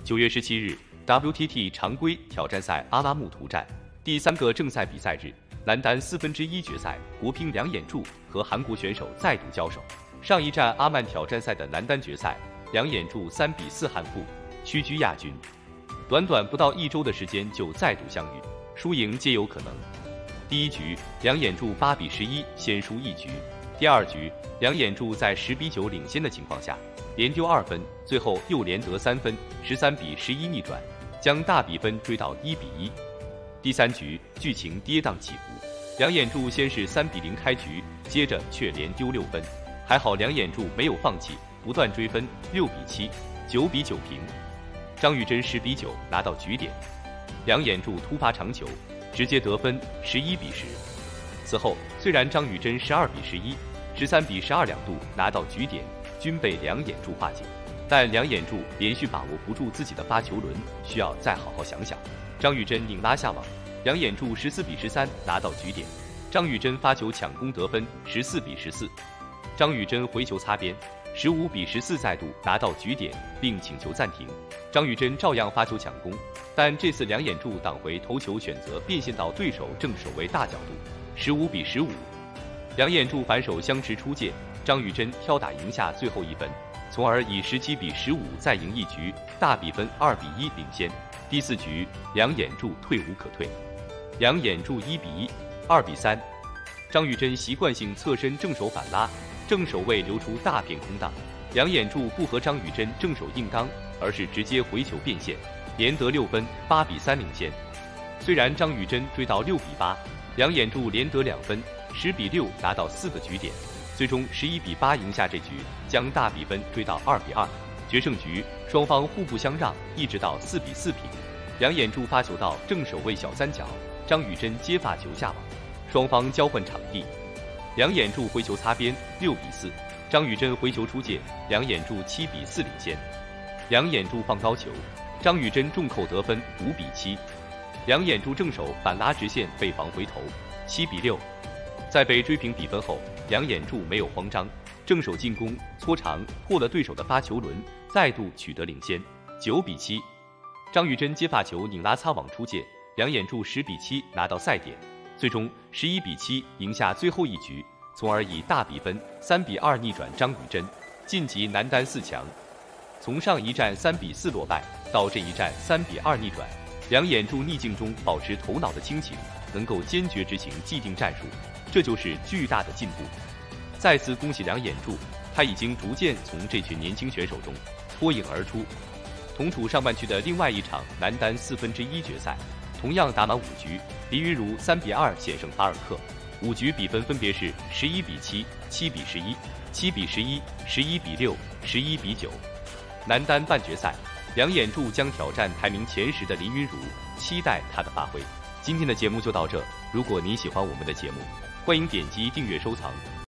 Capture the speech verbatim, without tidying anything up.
九月十七日 ，W T T 常规挑战赛阿拉木图站第三个正赛比赛日，男单四分之一决赛，国乒梁衍柱和韩国选手再度交手。上一站阿曼挑战赛的男单决赛，梁衍柱三比四憾负，屈居亚军。短短不到一周的时间就再度相遇，输赢皆有可能。第一局，梁衍柱八比十一先输一局。第二局，梁衍柱在十比九领先的情况下，连丢二分，最后又连得三分，十三比十一逆转，将大比分追到一比一。第三局，剧情跌宕起伏，梁衍柱先是三比零开局，接着却连丢六分，还好梁衍柱没有放弃，不断追分，六比七、九比九平。张玉珍十比九拿到局点，梁衍柱突发长球，直接得分，十一比十。此后，虽然张玉珍十二比十一、十三比十二两度拿到局点，均被梁衍柱化解，但梁衍柱连续把握不住自己的发球轮，需要再好好想想。张玉珍拧拉下网，梁衍柱十四比十三拿到局点，张玉珍发球抢攻得分，十四比十四。张玉珍回球擦边，十五比十四再度拿到局点，并请求暂停。张玉珍照样发球抢攻，但这次梁衍柱挡回头球，选择变现到对手正手位大角度，十五比十五。梁衍柱反手相持出界，张玉珍挑打赢下最后一分，从而以十七比十五再赢一局，大比分二比一领先。第四局，梁衍柱退无可退，梁衍柱一比一、二比三。张玉珍习惯性侧身正手反拉，正手位留出大片空档，梁衍柱不和张玉珍正手硬刚，而是直接回球变现，连得六分，八比三领先。虽然张玉珍追到六比八，梁衍柱连得两分，十比六拿到四个局点，最终十一比八赢下这局，将大比分追到二比二。决胜局双方互不相让，一直到四比四平。梁衍柱发球到正手位小三角，张玉珍接发球下网，双方交换场地。梁衍柱回球擦边，六比四。张玉珍回球出界，梁衍柱七比四领先。梁衍柱放高球，张玉珍重扣得分，五比七。梁衍柱正手反拉直线被防回头，七比六。在被追平比分后，梁衍柱没有慌张，正手进攻搓长破了对手的发球轮，再度取得领先，九比七。张玉珍接发球拧拉擦网出界，梁衍柱十比七拿到赛点，最终十一比七赢下最后一局，从而以大比分三比二逆转张玉珍，晋级男单四强。从上一战三比四落败到这一战三比二逆转，梁衍柱逆境中保持头脑的清醒，能够坚决执行既定战术，这就是巨大的进步。再次恭喜梁衍柱，他已经逐渐从这群年轻选手中脱颖而出。同处上半区的另外一场男单四分之一决赛，同样打满五局，黎云儒三比二险胜巴尔克，五局比分分别是十一比七、七比十一、七比十一、十一比六、十一比九。男单半决赛，梁衍柱将挑战排名前十的林云儒，期待他的发挥。今天的节目就到这，如果您喜欢我们的节目，欢迎点击订阅收藏。